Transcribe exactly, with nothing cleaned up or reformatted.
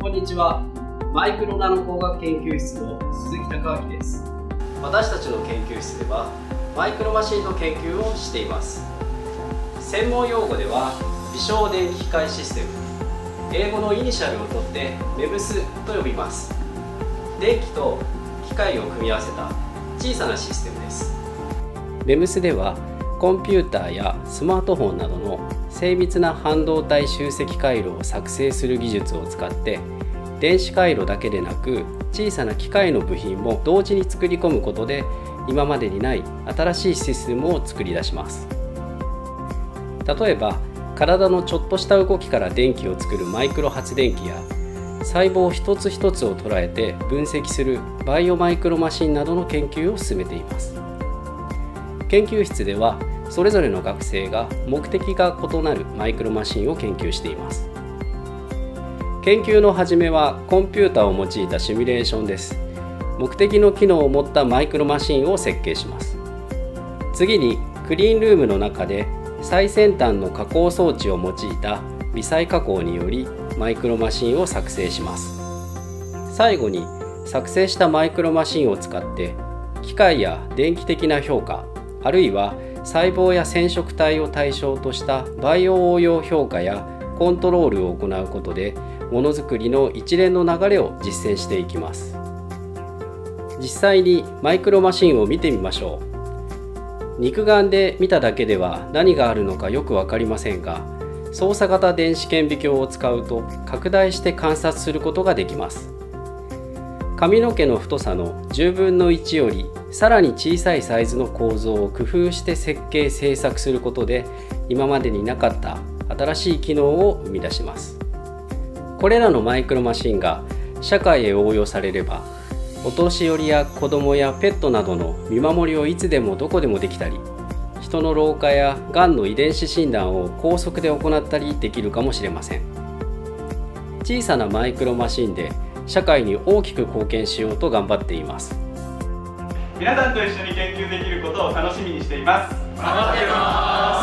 こんにちは。マイクロナノ工学研究室の鈴木孝明です。私たちの研究室ではマイクロマシンの研究をしています。専門用語では微小電気機械システム、英語のイニシャルを取って メムス と呼びます。電気と機械を組み合わせた小さなシステムです。 メムス ではコンピューターやスマートフォンなどの精密な半導体集積回路を作成する技術を使って電子回路だけでなく小さな機械の部品も同時に作り込むことで今までにない新しいシステムを作り出します。例えば体のちょっとした動きから電気を作るマイクロ発電機や細胞一つ一つを捉えて分析するバイオマイクロマシンなどの研究を進めています。研究室ではそれぞれの学生が目的が異なるマイクロマシンを研究しています。研究の始めはコンピューターを用いたシミュレーションです。目的の機能を持ったマイクロマシンを設計します。次にクリーンルームの中で最先端の加工装置を用いた微細加工によりマイクロマシンを作成します。最後に作成したマイクロマシンを使って機械や電気的な評価、あるいは細胞や染色体を対象としたバイオ応用評価やコントロールを行うことでものづくりの一連の流れを実践していきます。実際にマイクロマシンを見てみましょう。肉眼で見ただけでは何があるのかよく分かりませんが、操作型電子顕微鏡を使うと拡大して観察することができます。髪の毛の太さのじゅうぶんのいちよりさらに小さいサイズの構造を工夫して設計製作することで今までになかった新しい機能を生み出します。これらのマイクロマシンが社会へ応用されれば、お年寄りや子どもやペットなどの見守りをいつでもどこでもできたり、人の老化やがんの遺伝子診断を高速で行ったりできるかもしれません。小さなマイクロマシンで社会に大きく貢献しようと頑張っています。 皆さんと一緒に研究できることを楽しみにしています。 待ってます。